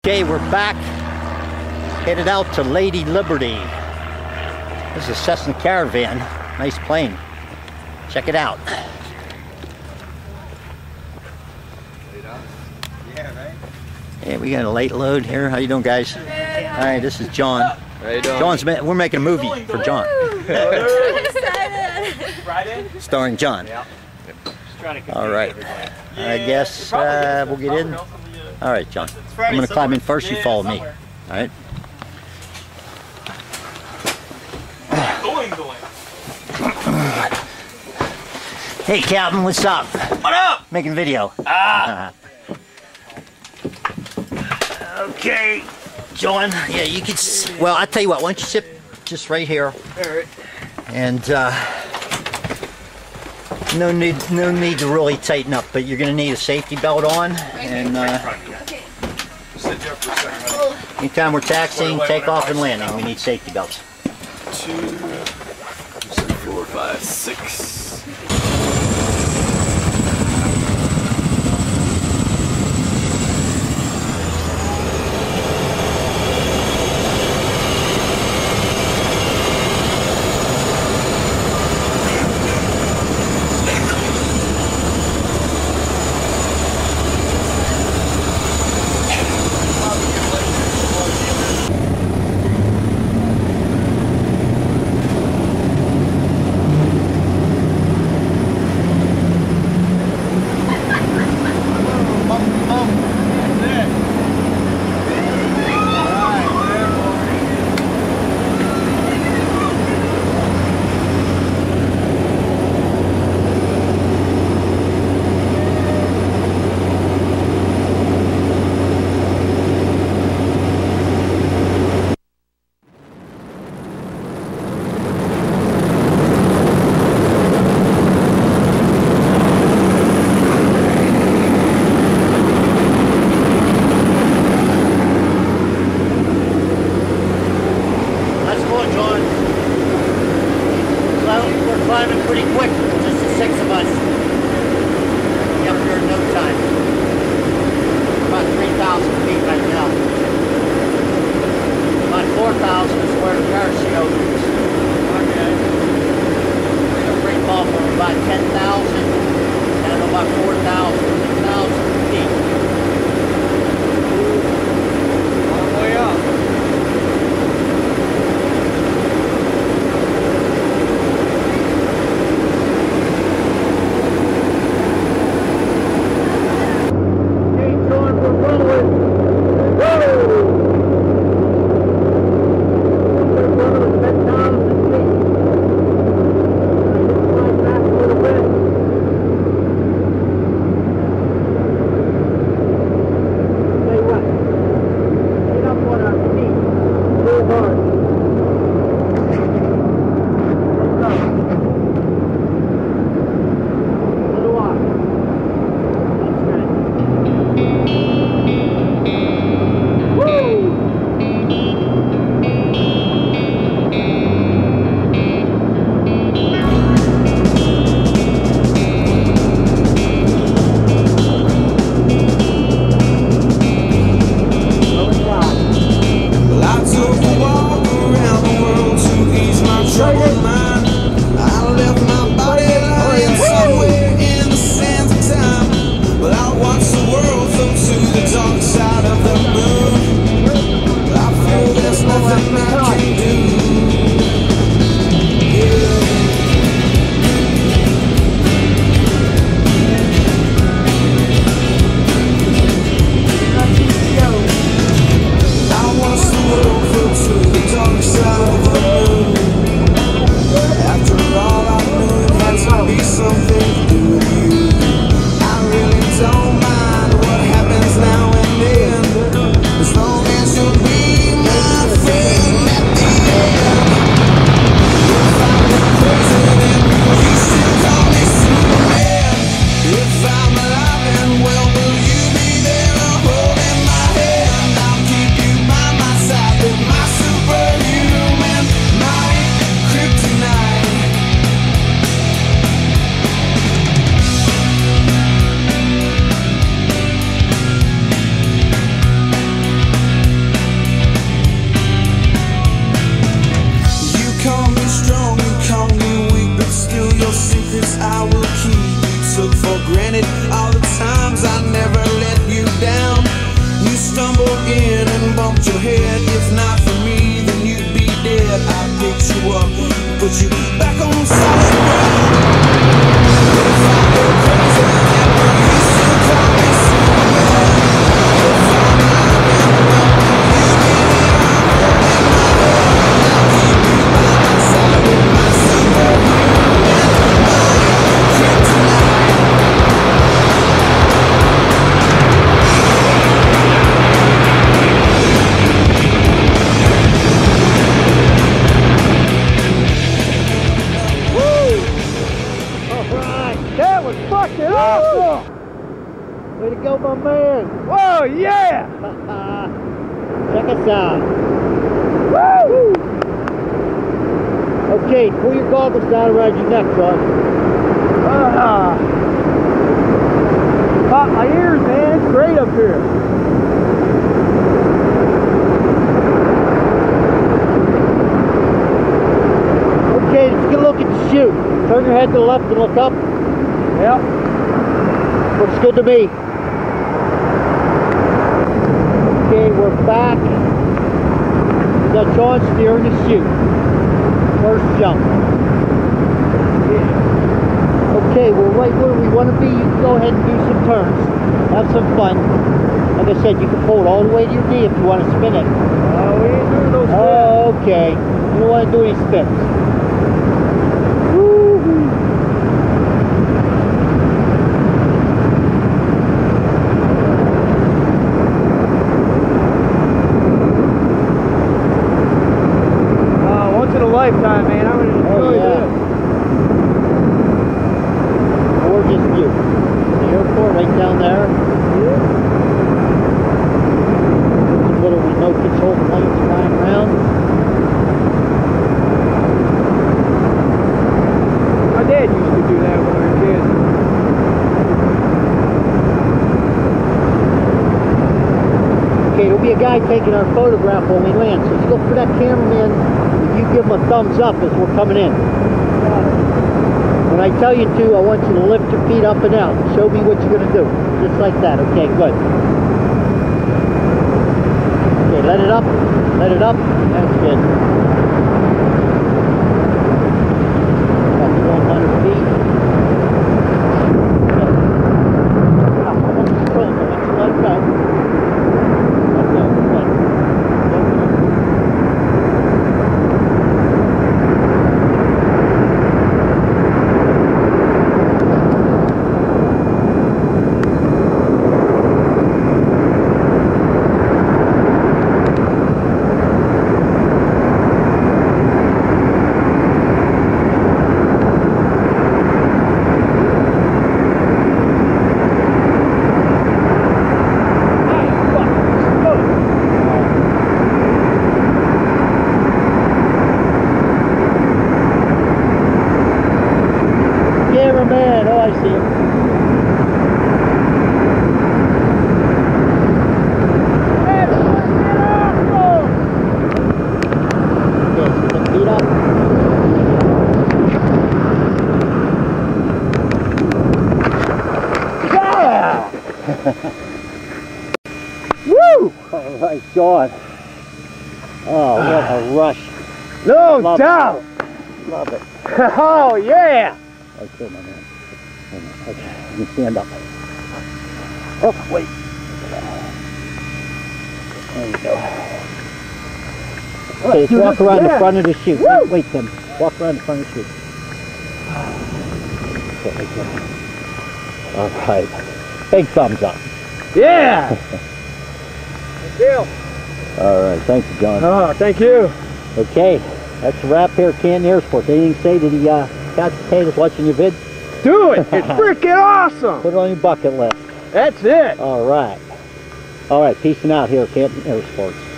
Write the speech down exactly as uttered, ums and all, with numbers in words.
Okay, we're back, headed out to Lady Liberty. This is a Cessna Caravan, nice plane. Check it out. Yeah, right? Hey, we got a late load here. How you doing, guys? All right, this is John. How you doing? John's, we're making a movie for John. Starring John. All right. I guess uh, we'll get in. All right, John. I'm going to climb in first. You follow me. All right. Hey, Captain, what's up? What up? Making video. Ah. Okay, John. Yeah, you can. S well, I tell you what. Why don't you sit just right here? All right. And uh, no need, no need to really tighten up. But you're going to need a safety belt on. And uh, anytime we're taxiing, takeoff, and landing, we need safety belts. Two, four, five, six. bumped your head. If not for me, then you'd be dead. I picked you up, put you back on solid ground. If I go crazy like that, you still call me Superman. If I'm living wrong, you get it on in my head. I'll keep you by my side with my superhuman kryptonite. That was fucking awesome! Way to go, my man! Whoa, yeah! Check us out. Woo! Okay, pull your goggles down around your neck, John. Uh, caught my ears, man. It's great up here. Okay, let's get a look at the chute. Turn your head to the left and look up. Yep. Looks good to me. Okay, we're back. We got John steering the chute. First jump. Yeah. Okay, we're right where we want to be. You can go ahead and do some turns. Have some fun. Like I said, you can pull it all the way to your knee if you want to spin it. Oh, we ain't doing those spins. Oh, okay. You don't want to do any spins. Lifetime, man. I'm gonna enjoy oh, yeah. this. Gorgeous view. The airport right down there. Yeah. Some little remote control planes flying around. My dad used to do that when we were kids. Okay, there'll be a guy taking our photograph when we land. So let's go for that cameraman. You give them a thumbs up as we're coming in. When I tell you to, I want you to lift your feet up and out. Show me what you're going to do. Just like that. Okay, good. Okay, let it up. Let it up. That's good. That's one hundred feet. Okay. Now, I want to control it. I want you to let it go. Let it go. Good. Man, oh, I see him. That's freaking awesome! Okay, so put the feet up. Yeah! Woo! All right, John. Oh, what a rush. No Love doubt! It. Love it. Oh, yeah! Okay, my man. Okay, you can stand up. Oh, wait. There you go. Okay, let's Dude, walk around yeah. the front of the chute. Woo! Wait, Tim. Walk around the front of the chute. Okay, right there. All right. Big thumbs up. Yeah! Good deal. All right, thank you, John. Oh, thank you. Okay, that's a wrap here at Canton Air Sports. Anything to say to the uh, couch potatoes watching your vid? Do it! It's freaking awesome! Put it on your bucket list. That's it! All right. All right, peacing out here at Canton Air Sports.